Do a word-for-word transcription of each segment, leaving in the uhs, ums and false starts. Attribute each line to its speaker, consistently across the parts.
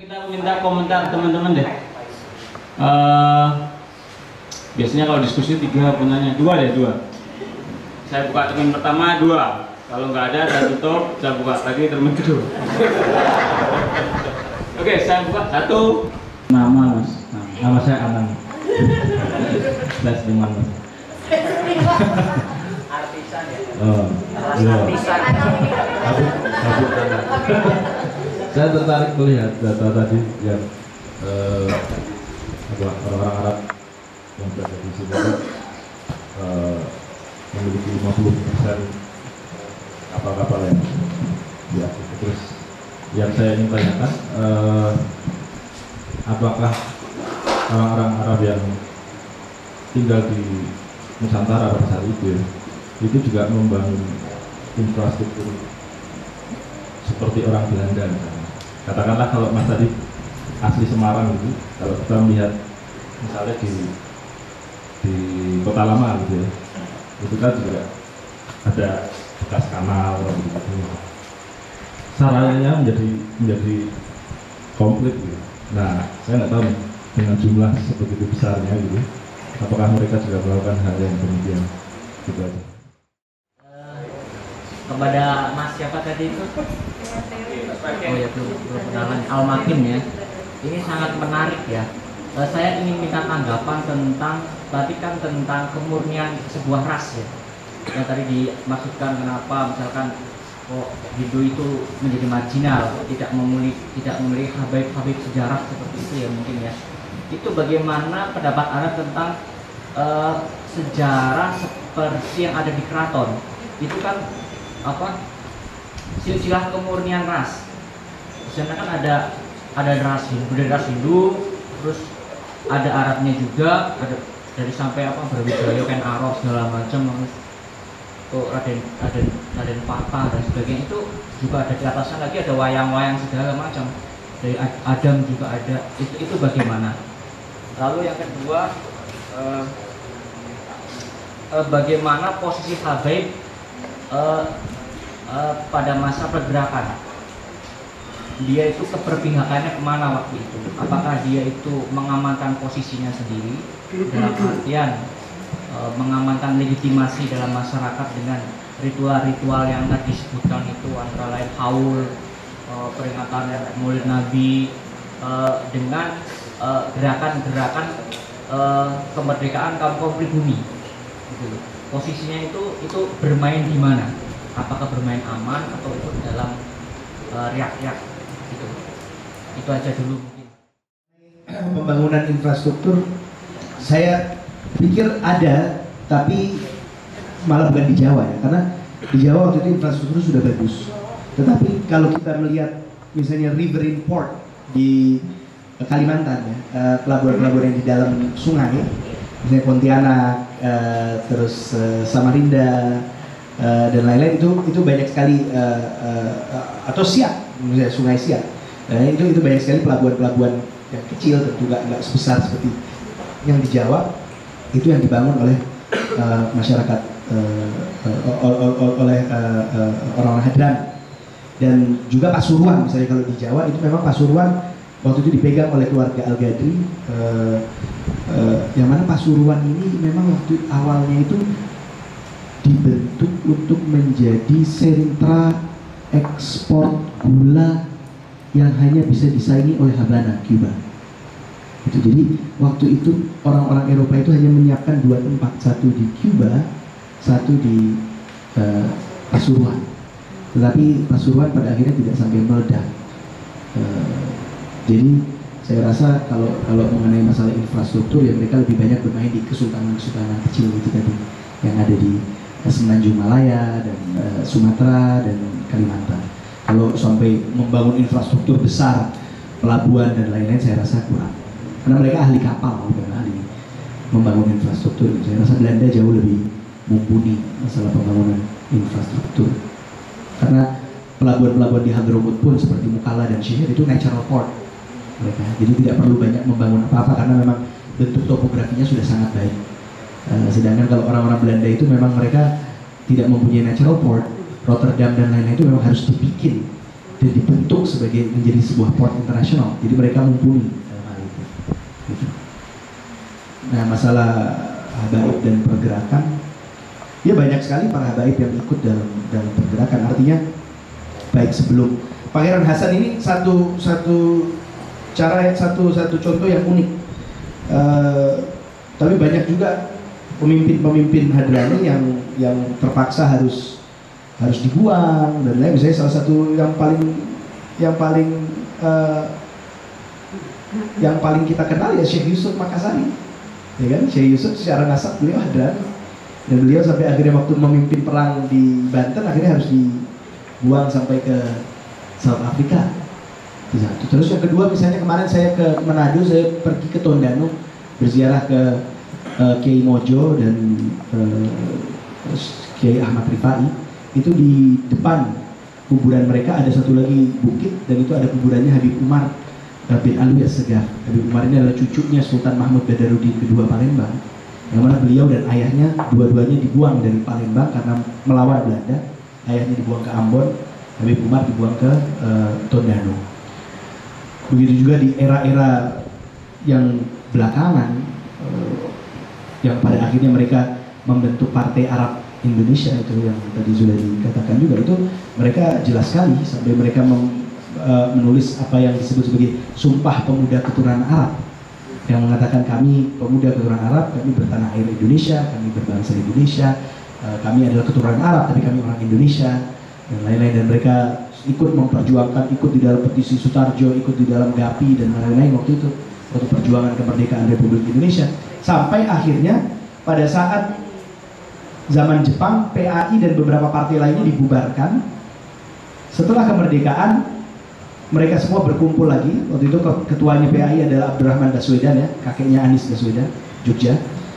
Speaker 1: Kita minta komentar teman-teman deh. Uh, biasanya kalau diskusi tiga punanya dua deh dua. Saya buka termin pertama dua. Kalau nggak ada saya tutup. Saya buka lagi termin kedua. Oke, saya buka satu.
Speaker 2: Nama mas, nah, nama saya Anang. Plus Diman mas.
Speaker 3: Artisan ya?
Speaker 2: Oh, iya.
Speaker 3: Artisan.
Speaker 2: Aku, aku saya tertarik melihat data tadi yang eh, apa, orang-orang Arab yang berada di sini eh, memiliki lima puluh persen kapal-kapal yang diaktif. Terus yang saya ingin tanyakan, eh, apakah orang-orang Arab yang tinggal di Nusantara pada saat itu ya, itu juga membangun infrastruktur seperti orang Belanda misalnya. Katakanlah kalau Mas tadi asli Semarang gitu, kalau kita melihat misalnya di di Kota Lama gitu ya, itu kan juga ada bekas kanal gitu. Sarannya menjadi menjadi komplit gitu. Nah, saya nggak tahu nih, dengan jumlah sebegitu besarnya gitu, apakah mereka juga melakukan hal yang demikian gitu aja.
Speaker 3: Uh, kepada Mas siapa tadi itu? Oh ya, belum belum kenalan. Al-Makin ya. Ini sangat menarik ya. Uh, saya ingin minta tanggapan tentang tadi kan tentang kemurnian sebuah ras ya. Yang tadi dimaksudkan kenapa misalkan kok Hindu itu menjadi marginal, tidak memiliki tidak memiliki habaib-habaib sejarah seperti itu ya mungkin ya. Itu bagaimana pendapat Anda tentang uh, sejarah seperti yang ada di keraton? Itu kan apa? Silsilah kemurnian ras. Di sana kan ada ada ras Hindu, ada ras Hindu, terus ada Arabnya juga, ada dari sampai apa Brawijaya, Ken Arok segala macam, tuh Raden Raden Raden Patah dan sebagainya, itu juga ada di atasnya lagi ada wayang-wayang segala macam. Dari Adam juga ada. Itu itu bagaimana? Lalu yang kedua, eh, eh, bagaimana posisi habaib eh, eh, pada masa pergerakan? Dia itu keberpihakannya kemana waktu itu? Apakah dia itu mengamankan posisinya sendiri dalam artian e, mengamankan legitimasi dalam masyarakat dengan ritual-ritual yang tadi disebutkan itu, antara lain haul, e, peringatan Maulid Nabi, e, dengan gerakan-gerakan e, kemerdekaan kaum-kaum pribumi. Gitu. Posisinya itu itu bermain di mana? Apakah bermain aman atau itu dalam e, riak-riak? Gitu. Itu aja dulu mungkin.
Speaker 4: Pembangunan infrastruktur saya pikir ada, tapi malah bukan di Jawa ya, karena di Jawa waktu itu infrastruktur sudah bagus. Tetapi kalau kita melihat misalnya river import di Kalimantan ya, pelabuhan-pelabuhan yang di dalam sungai, misalnya Pontianak, terus Samarinda dan lain-lain, itu itu banyak sekali, atau Siak, misalnya Sungai Siak, nah, itu itu banyak sekali pelabuhan-pelabuhan yang kecil, tentu nggak nggak sebesar seperti yang di Jawa. Itu yang dibangun oleh uh, masyarakat, uh, oleh uh, uh, orang-orang Hadran, dan juga Pasuruan. Misalnya kalau di Jawa itu memang Pasuruan waktu itu dipegang oleh keluarga Al-Ghadri, uh, uh, yang mana Pasuruan ini memang waktu awalnya itu dibentuk untuk menjadi sentra ekspor gula yang hanya bisa disaingi oleh Havana, Cuba. Itu jadi waktu itu orang-orang Eropa itu hanya menyiapkan dua tempat, satu di Cuba, satu di uh, Pasuruan. Tetapi Pasuruan pada akhirnya tidak sampai meledak. Uh, jadi saya rasa kalau kalau mengenai masalah infrastruktur ya mereka lebih banyak bermain di kesultanan-kesultanan kecil itu tadi yang ada di Semenanjung Malaya dan uh, Sumatera dan Kalimantan. Kalau sampai membangun infrastruktur besar, pelabuhan dan lain-lain, saya rasa kurang. Karena mereka ahli kapal, bukan ahli membangun infrastruktur. Saya rasa Belanda jauh lebih mumpuni masalah pembangunan infrastruktur. Karena pelabuhan-pelabuhan di Hadramut pun seperti Mukalla dan Syihir itu natural port mereka. Jadi tidak perlu banyak membangun apa-apa karena memang bentuk topografinya sudah sangat baik. Uh, sedangkan kalau orang-orang Belanda itu memang mereka tidak mempunyai natural port, Rotterdam dan lain-lain itu memang harus dibikin dan dibentuk sebagai menjadi sebuah port internasional. Jadi mereka mumpuni dalam hal itu. Gitu. Nah, masalah habaib dan pergerakan, ya banyak sekali para habaib yang ikut dalam dalam pergerakan. Artinya baik sebelum Pangeran Hasan ini satu satu cara satu satu contoh yang unik. Uh, tapi banyak juga pemimpin-pemimpin Hadrani yang yang terpaksa harus harus dibuang dan lain. Misalnya salah satu yang paling yang paling uh, yang paling kita kenal ya Syekh Yusuf Makassari, ya kan? Syekh Yusuf secara nasab beliau Hadrani dan beliau sampai akhirnya waktu memimpin perang di Banten akhirnya harus dibuang sampai ke South Africa. Terus yang kedua misalnya kemarin saya ke Manado, saya pergi ke Tondano berziarah ke uh, Kiai Mojo dan uh, Kiai Ahmad Rifai. Itu di depan kuburan mereka ada satu lagi bukit dan itu ada kuburannya Habib Umar bin Alwi As-Segaf. Habib Umar ini adalah cucunya Sultan Mahmud Badarudin kedua Palembang, yang mana beliau dan ayahnya dua-duanya dibuang dari Palembang karena melawan Belanda. Ayahnya dibuang ke Ambon, Habib Umar dibuang ke uh, Tondano. Begitu juga di era-era yang belakangan uh, yang pada akhirnya mereka membentuk Partai Arab Indonesia, itu yang tadi sudah dikatakan juga, itu mereka jelas sekali sampai mereka mem, uh, menulis apa yang disebut sebagai Sumpah Pemuda Keturunan Arab, yang mengatakan kami pemuda keturunan Arab, kami bertanah air Indonesia, kami berbangsa Indonesia, uh, kami adalah keturunan Arab tapi kami orang Indonesia dan lain-lain. Dan mereka ikut memperjuangkan, ikut di dalam petisi Sutarjo, ikut di dalam GAPI dan lain-lain waktu itu, waktu perjuangan kemerdekaan Republik Indonesia. Sampai akhirnya pada saat zaman Jepang, P A I dan beberapa partai lainnya dibubarkan. Setelah kemerdekaan, mereka semua berkumpul lagi. Waktu itu ketuanya P A I adalah Abdurrahman Baswedan, ya, kakeknya Anies Baswedan, Jogja.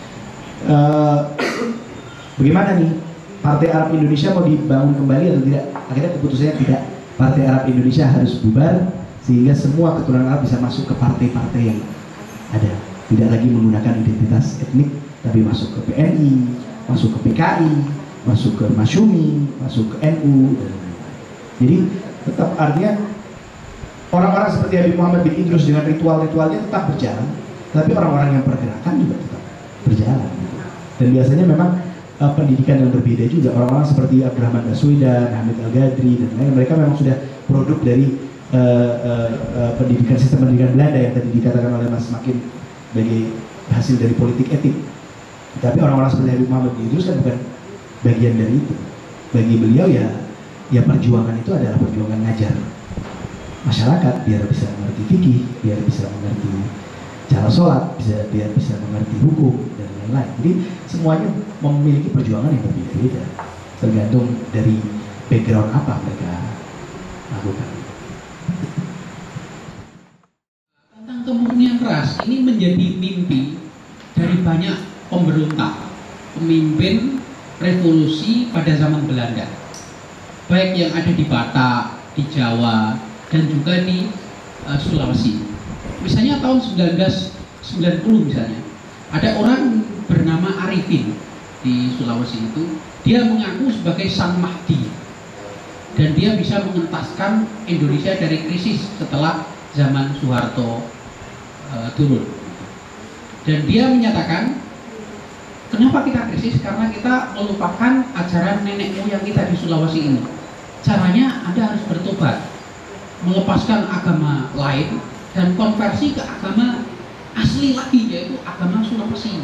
Speaker 4: Uh, bagaimana nih? Partai Arab Indonesia mau dibangun kembali atau tidak? Akhirnya keputusannya tidak. Partai Arab Indonesia harus bubar sehingga semua keturunan Arab bisa masuk ke partai-partai yang ada. Tidak lagi menggunakan identitas etnik, tapi masuk ke P N I, masuk ke P K I, masuk ke Masyumi, masuk ke N U dan lain-lain. Jadi tetap artinya orang-orang seperti Habib Muhammad bin Idrus dengan ritual-ritualnya tetap berjalan, tapi orang-orang yang pergerakan juga tetap berjalan. Gitu. Dan biasanya memang uh, pendidikan yang berbeda juga. Orang-orang seperti Abdurrahman Baswedan, Hamid Al-Ghadri dan lain, mereka memang sudah produk dari uh, uh, uh, pendidikan sistem pendidikan Belanda yang tadi dikatakan oleh Mas Makin sebagai hasil dari politik etik. Tapi orang-orang seperti Habib Muhammad bin Idrus kan bukan bagian dari itu. Bagi beliau ya, ya perjuangan itu adalah perjuangan ngajar masyarakat biar bisa mengerti fikih, biar bisa mengerti cara sholat, bisa biar bisa mengerti hukum dan lain-lain. Jadi semuanya memiliki perjuangan yang berbeda-beda, tergantung dari background apa mereka lakukan.
Speaker 5: Tentang kemurnian ras ini menjadi mimpi dari banyak pemberontak, pemimpin revolusi pada zaman Belanda, baik yang ada di Batak, di Jawa, dan juga di uh, Sulawesi. Misalnya tahun seribu sembilan ratus sembilan puluh misalnya, ada orang bernama Arifin di Sulawesi itu, dia mengaku sebagai Sang Mahdi, dan dia bisa mengentaskan Indonesia dari krisis setelah zaman Soeharto uh, turun. Dan dia menyatakan, kenapa kita krisis? Karena kita melupakan ajaran nenek moyang kita di Sulawesi ini. Caranya Anda harus bertobat, melepaskan agama lain dan konversi ke agama asli lagi, yaitu agama Sulawesi.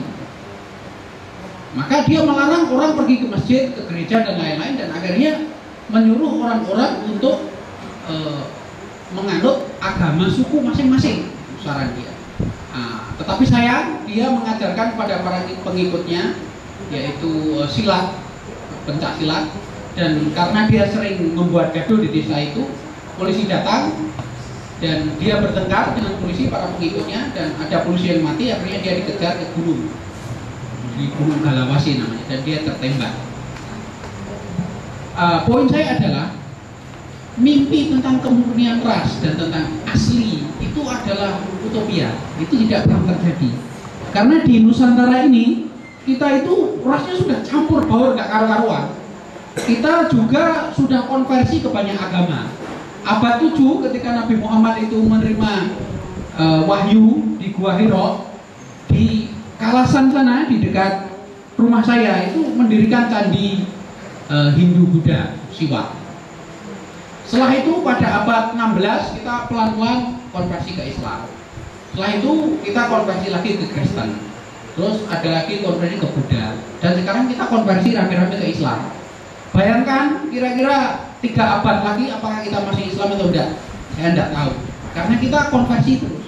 Speaker 5: Maka dia melarang orang pergi ke masjid, ke gereja dan lain-lain, dan akhirnya menyuruh orang-orang untuk e, menganut agama suku masing-masing, saran dia. Nah, tetapi sayang, dia mengajarkan kepada para pengikutnya yaitu e, silat, pencak silat, dan karena dia sering membuat gaduh di desa itu, polisi datang dan dia bertengkar dengan polisi, para pengikutnya, dan ada polisi yang mati. Akhirnya dia dikejar ke gunung, di Gunung Galawasi namanya, dan dia tertembak. Uh, poin saya adalah mimpi tentang kemurnian ras dan tentang asli itu adalah utopia, itu tidak pernah terjadi. Karena di Nusantara ini kita itu rasnya sudah campur baur, gak karu-karuan. Kita juga sudah konversi ke banyak agama. abad tujuh ketika Nabi Muhammad itu menerima uh, wahyu di Gua Hiro, di Kalasan sana di dekat rumah saya itu mendirikan candi uh, Hindu Buddha Siwa. Setelah itu pada abad enam belas kita pelan-pelan konversi ke Islam. Setelah itu kita konversi lagi ke Kristen. Terus ada lagi konversi ke Buddha. Dan sekarang kita konversi rame-rame ke Islam. Bayangkan kira-kira tiga abad lagi apakah kita masih Islam atau tidak? Saya tidak tahu. Karena kita konversi terus.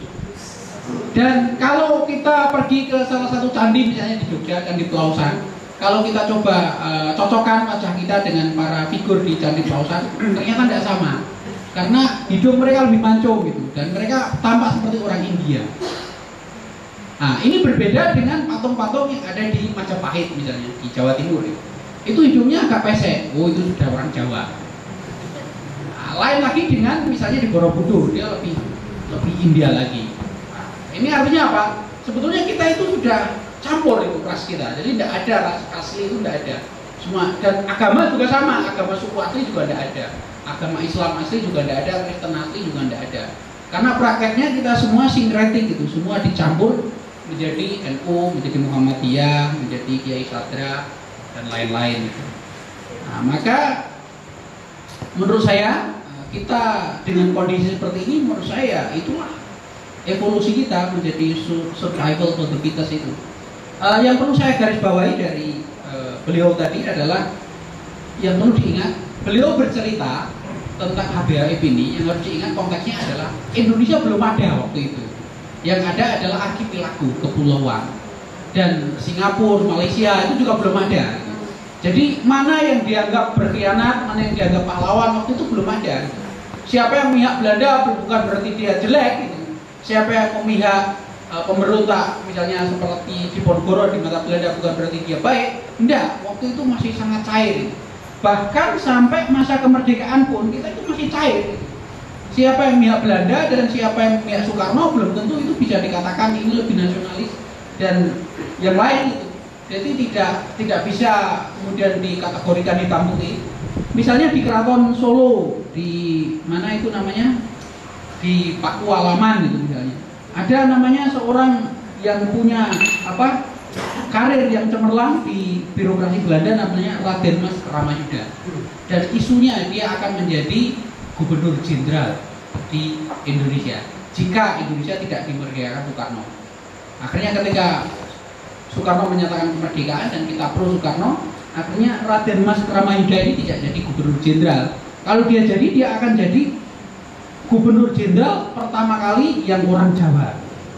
Speaker 5: Dan kalau kita pergi ke salah satu candi misalnya di Jogja, Candi Pelausan, kalau kita coba uh, cocokkan wajah kita dengan para figur di Candi Pelausan, ternyata tidak sama. Karena hidung mereka lebih mancung gitu, dan mereka tampak seperti orang India. Nah, ini berbeda dengan patung-patung yang ada di Majapahit misalnya di Jawa Timur. Itu hidungnya agak pesek. Oh, itu sudah orang Jawa. Nah, lain lagi dengan misalnya di Borobudur, dia lebih lebih India lagi. Nah, ini artinya apa? Sebetulnya kita itu sudah campur itu ras kita. Jadi tidak ada ras asli itu tidak ada. Semua dan agama juga sama, agama suku asli juga tidak ada. Agama Islam asli juga tidak ada, Kristen asli juga tidak ada. Karena prakteknya kita semua sinkretik gitu, semua dicampur menjadi N U, menjadi Muhammadiyah, menjadi Kiai Sadra dan lain-lain. Nah, maka menurut saya kita dengan kondisi seperti ini, menurut saya itulah evolusi kita menjadi survival for the fittest itu. Uh, yang perlu saya garis bawahi dari uh, beliau tadi adalah yang perlu diingat, beliau bercerita tentang H B H ini, yang harus diingat konteksnya adalah Indonesia belum ada waktu itu. Yang ada adalah archipelago, kepulauan, dan Singapura, Malaysia itu juga belum ada. Jadi mana yang dianggap berkhianat, mana yang dianggap pahlawan waktu itu belum ada. Siapa yang memihak Belanda bukan berarti dia jelek gitu. Siapa yang memihak uh, pemberontak misalnya seperti Diponegoro di mata Belanda bukan berarti dia baik. Tidak, waktu itu masih sangat cair gitu. Bahkan sampai masa kemerdekaan pun kita itu masih cair gitu. Siapa yang memihak Belanda dan siapa yang memihak Soekarno belum tentu itu bisa dikatakan ini lebih nasionalis dan yang lain itu. Jadi tidak tidak bisa kemudian dikategorikan hitam putih. Misalnya di Keraton Solo, di mana itu namanya, di Pakualaman itu misalnya, ada namanya seorang yang punya apa karir yang cemerlang di birokrasi Belanda, namanya Raden Mas Ramayuda. Dan isunya dia akan menjadi gubernur jenderal di Indonesia jika Indonesia tidak dimerdekakan Soekarno. Akhirnya ketika Soekarno menyatakan kemerdekaan dan kita pro Soekarno, akhirnya Raden Mas Ramayuda ini tidak jadi gubernur jenderal. Kalau dia jadi, dia akan jadi gubernur jenderal pertama kali yang orang Jawa.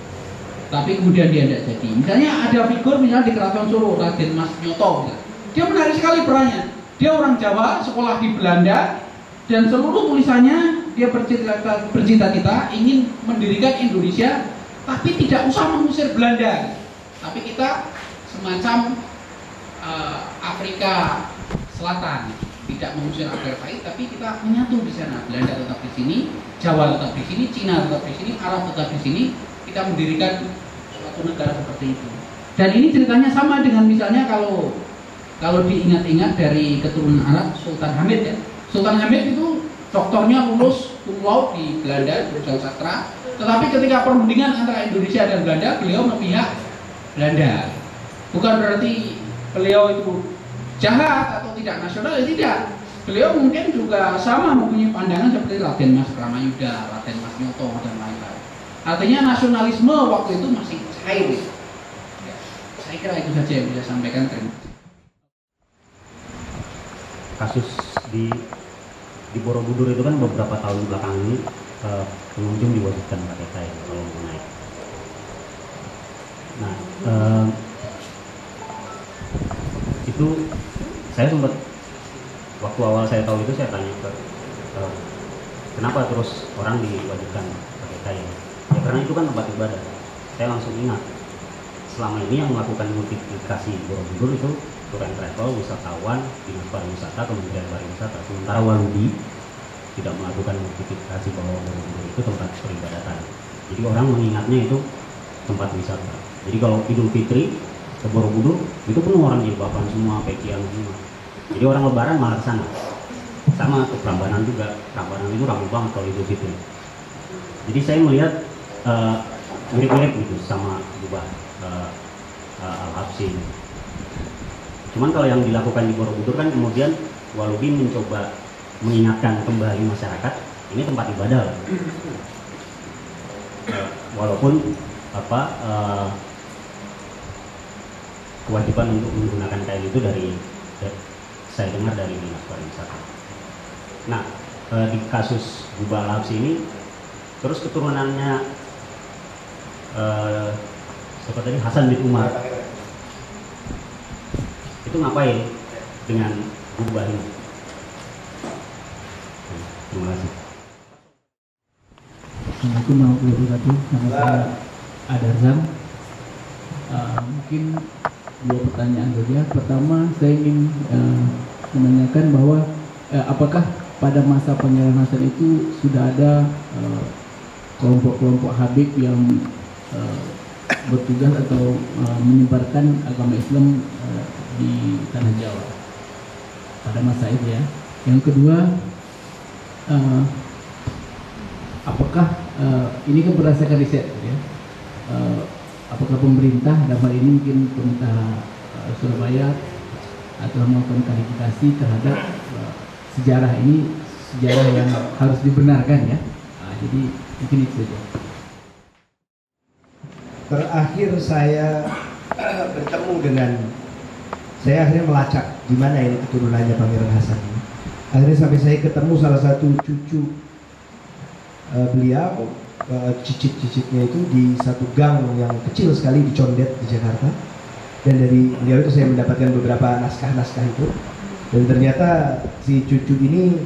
Speaker 5: Tapi kemudian dia tidak jadi. Misalnya ada figur misalnya di Keraton Solo, Raden Mas Nyoto. Dia menarik sekali perannya. Dia orang Jawa, sekolah di Belanda, dan seluruh tulisannya dia bercita-cita, bercita-cita ingin mendirikan Indonesia, tapi tidak usah mengusir Belanda. Tapi kita semacam uh, Afrika Selatan, tidak mengusir apartheid, tapi kita menyatu di sana. Belanda tetap di sini, Jawa tetap di sini, Cina tetap di sini, Arab tetap di sini. Kita mendirikan suatu negara seperti itu. Dan ini ceritanya sama dengan misalnya kalau kalau diingat-ingat dari keturunan Arab, Sultan Hamid ya. Sultan Hamid itu doktornya lulus cum laude di Belanda, jurusan sastra. Tetapi ketika perundingan antara Indonesia dan Belanda, beliau memihak Belanda. Bukan berarti beliau itu jahat atau tidak nasional, ya tidak. Beliau mungkin juga sama mempunyai pandangan seperti Raden Mas Ramayuda, Raden Mas Nyoto dan lain-lain. Artinya nasionalisme waktu itu masih cair. Ya, saya kira itu saja yang bisa saya sampaikan. Terima kasih.
Speaker 6: Kasus di di Borobudur itu kan beberapa tahun belakang ini uh, pengunjung diwajibkan pakai kain kalau mau naik. Nah, uh, itu saya sempat waktu awal saya tahu itu saya tanya ke uh, kenapa terus orang diwajibkan pakai kain? Ya karena itu kan tempat ibadah. Saya langsung ingat selama ini yang melakukan multiplikasi Borobudur itu tour and travel, wisatawan, dinas pariwisata, kementerian pariwisata. Sementara Walubi tidak melakukan multiplikasi bahwa Borobudur itu tempat peribadatan. Jadi orang mengingatnya itu tempat wisata. Jadi kalau Idul Fitri ke Borobudur itu penuh orang jilbaban semua, pekian semua. Jadi orang Lebaran malah ke sana. sama ke Prambanan juga. Prambanan itu ramai banget kalau Idul Fitri. Jadi saya melihat uh, mirip-mirip gitu sama jubah uh, uh, Al-Habsyi. Cuman kalau yang dilakukan di Borobudur kan kemudian Walubi mencoba mengingatkan kembali masyarakat ini tempat ibadah lah. Uh, walaupun apa uh, kewajiban untuk menggunakan kain itu dari, dari saya dengar dari Dinas Pariwisata. Nah, uh, di kasus jubah Al-Habsyi ini terus keturunannya uh, siapa tadi Hasan bin Umar itu ngapain dengan jubah ini? Terima kasih.
Speaker 7: Assalamualaikum warahmatullahi wabarakatuh. Nama saya Adarzam. Uh, mungkin dua pertanyaan saja. Pertama, saya ingin uh, menanyakan bahwa uh, apakah pada masa Pangeran Hasan itu sudah ada uh, kelompok-kelompok Habib yang uh, bertugas atau uh, menyebarkan agama Islam uh, di tanah Jawa pada masa itu ya. Yang kedua, uh, apakah uh, ini kan berdasarkan riset ya, uh, apakah pemerintah dalam hal ini mungkin pemerintah uh, Surabaya atau melakukan klarifikasi terhadap uh, sejarah ini, sejarah yang harus dibenarkan ya. Nah, jadi mungkin itu saja.
Speaker 4: Terakhir saya bertemu dengan, saya akhirnya melacak di mana ini keturunannya Pangeran Hasan ini. Akhirnya sampai saya ketemu salah satu cucu uh, beliau, uh, cicit-cicitnya itu di satu gang yang kecil sekali di Condet di Jakarta. Dan dari beliau itu saya mendapatkan beberapa naskah-naskah itu. Dan ternyata si cucu ini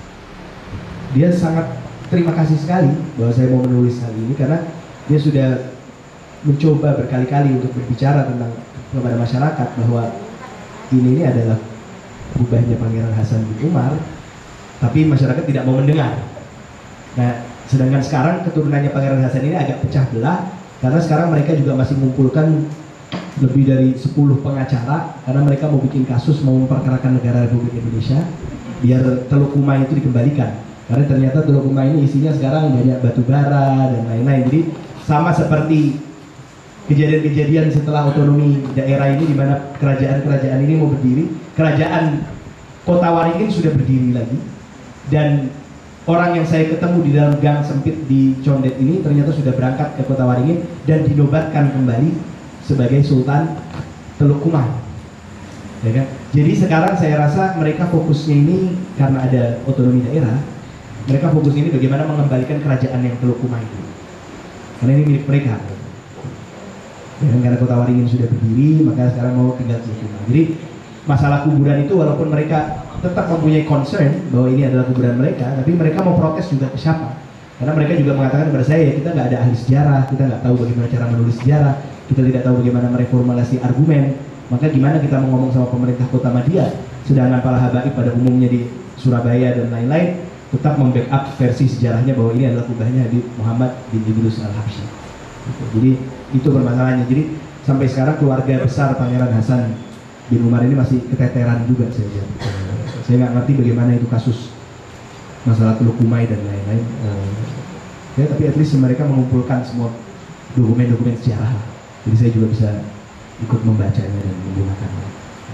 Speaker 4: dia sangat terima kasih sekali bahwa saya mau menulis hal ini, karena dia sudah mencoba berkali-kali untuk berbicara tentang kepada masyarakat bahwa ini, ini adalah jubahnya Pangeran Hasan bin Umar, tapi masyarakat tidak mau mendengar. Nah, sedangkan sekarang keturunannya Pangeran Hasan ini agak pecah belah, karena sekarang mereka juga masih mengumpulkan lebih dari sepuluh pengacara, karena mereka mau bikin kasus, mau memperkarakan negara Republik Indonesia biar Teluk Kumai itu dikembalikan. Karena ternyata Teluk Kumai ini isinya sekarang banyak batu bara dan lain-lain. Jadi sama seperti kejadian-kejadian setelah otonomi daerah ini, di mana kerajaan-kerajaan ini mau berdiri. Kerajaan Kota Waringin sudah berdiri lagi, dan orang yang saya ketemu di dalam gang sempit di Condet ini ternyata sudah berangkat ke Kota Waringin dan dinobatkan kembali sebagai Sultan Teluk Kumai, ya kan? Jadi sekarang saya rasa mereka fokusnya ini, karena ada otonomi daerah, mereka fokusnya ini bagaimana mengembalikan kerajaan yang Teluk Kumai itu, karena ini milik mereka. Ya kan? Karena Kota Waringin sudah berdiri, maka sekarang mau tinggal Teluk Kumai. Jadi masalah kuburan itu, walaupun mereka tetap mempunyai concern bahwa ini adalah kuburan mereka, tapi mereka mau protes juga ke siapa? Karena mereka juga mengatakan kepada saya, ya kita nggak ada ahli sejarah, kita nggak tahu bagaimana cara menulis sejarah, kita tidak tahu bagaimana mereformulasi argumen, maka gimana kita mau ngomong sama pemerintah Kota Madia, sedangkan para habaib pada umumnya di Surabaya dan lain-lain tetap membackup versi sejarahnya bahwa ini adalah kubahnya Habib Muhammad bin Idrus Al-Habsyi. Jadi itu permasalahannya. Jadi sampai sekarang keluarga besar Pangeran Hasan bin Umar ini masih keteteran juga, saya lihat. Saya nggak ngerti bagaimana itu kasus masalah Teluk Kumai dan lain-lain. Ya, tapi at least mereka mengumpulkan semua dokumen-dokumen sejarah. Jadi saya juga bisa ikut membacanya dan menggunakannya.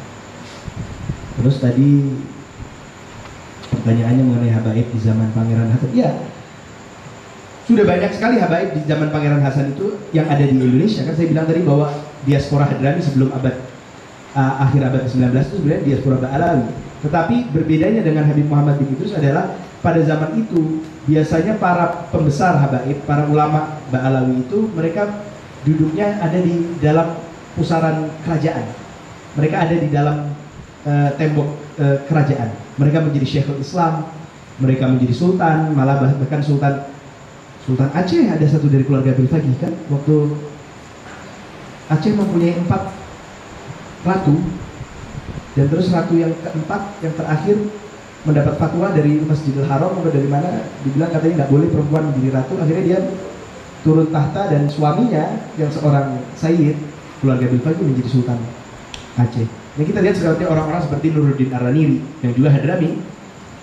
Speaker 4: Terus tadi pertanyaannya mengenai habaib di zaman Pangeran Hasan. Ya, sudah banyak sekali habaib di zaman Pangeran Hasan itu yang ada di Indonesia. Kan saya bilang tadi bahwa diaspora Hadrami sebelum abad uh, akhir abad ke sembilan belas itu sebenarnya diaspora Ba'alawi. Tetapi berbedanya dengan Habib Muhammad bin Idrus adalah pada zaman itu biasanya para pembesar habaib, para ulama Ba'alawi itu mereka duduknya ada di dalam pusaran kerajaan. Mereka ada di dalam uh, tembok uh, kerajaan. Mereka menjadi Syekhul Islam, mereka menjadi sultan, malah bahkan sultan Sultan Aceh ada satu dari keluarga Bilfaqih kan, waktu Aceh mempunyai empat ratu, dan terus ratu yang keempat, yang terakhir mendapat fatwa dari Masjidil Haram atau dari mana, dibilang katanya nggak boleh perempuan menjadi ratu. Akhirnya dia turun tahta dan suaminya yang seorang Sayyid keluarga Bilfaqih menjadi Sultan Aceh. Yang kita lihat seperti orang-orang seperti Nuruddin Ar-Raniri yang juga Hadrami,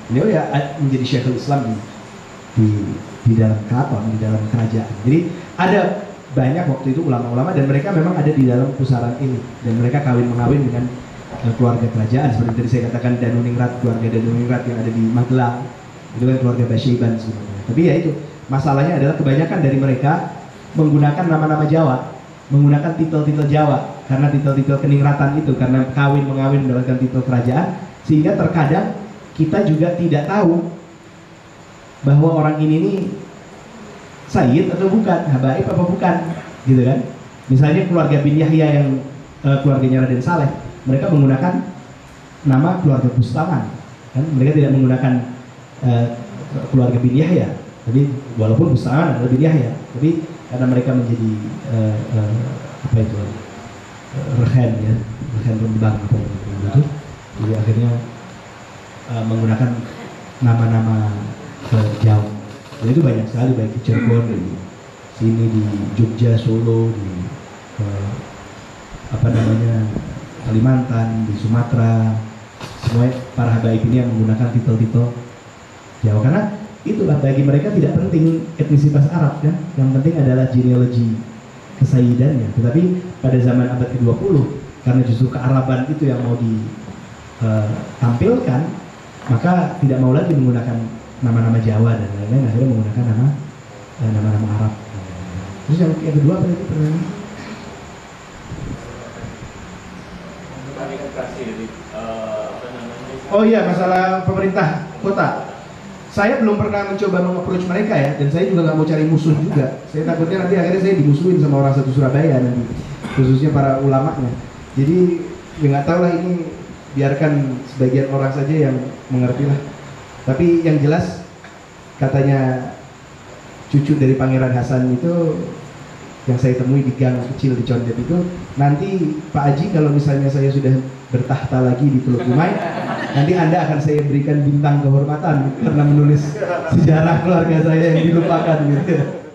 Speaker 4: beliau ya menjadi Syekhul Islam di, di di dalam keraton, di dalam kerajaan. Jadi ada banyak waktu itu ulama-ulama dan mereka memang ada di dalam pusaran ini dan mereka kawin mengawin dengan uh, keluarga kerajaan seperti tadi saya katakan Danuningrat, keluarga Danuningrat yang ada di Magelang itu kan keluarga Basyiban sebenarnya. Tapi ya itu masalahnya adalah kebanyakan dari mereka menggunakan nama-nama Jawa, menggunakan titel-titel Jawa karena titel-titel keningratan itu karena kawin mengawin mendapatkan titel kerajaan sehingga terkadang kita juga tidak tahu bahwa orang ini nih Sayyid atau bukan, habaib apa bukan, gitu kan? Misalnya keluarga bin Yahya yang uh, keluarganya Raden Saleh, mereka menggunakan nama keluarga Bustaman, kan? Mereka tidak menggunakan uh, keluarga bin Yahya, tapi walaupun Bustaman adalah bin Yahya, tapi karena mereka menjadi uh, uh, apa itu, uh, rehen ya, rehen rembang apa gitu, jadi akhirnya uh, menggunakan nama-nama uh, Jawa. Dan itu banyak sekali baik di Cirebon, di sini di Jogja, Solo, di eh, apa namanya Kalimantan, di Sumatera, semua para habaib ini yang menggunakan titel-titel Jawa karena itulah bagi mereka tidak penting etnisitas Arab kan, yang penting adalah genealogi kesayyidannya. Tetapi pada zaman abad ke dua puluh karena justru kearaban itu yang mau ditampilkan, maka tidak mau lagi menggunakan nama-nama Jawa dan lain-lain, akhirnya menggunakan nama eh, nama-nama Arab. Terus yang, yang kedua apa tadi pertanyaannya? Oh iya, masalah pemerintah kota. Saya belum pernah mencoba meng-approach mereka ya, dan saya juga nggak mau cari musuh juga. Saya takutnya nanti akhirnya saya dimusuhin sama orang satu Surabaya nanti, khususnya para ulamanya. Jadi ya nggak tahu lah, ini biarkan sebagian orang saja yang mengerti lah. Tapi yang jelas katanya cucu dari Pangeran Hasan itu yang saya temui di gang kecil di Condet itu, nanti Pak Haji kalau misalnya saya sudah bertahta lagi di Teluk Dumai, nanti Anda akan saya berikan bintang kehormatan karena menulis sejarah keluarga saya yang dilupakan gitu.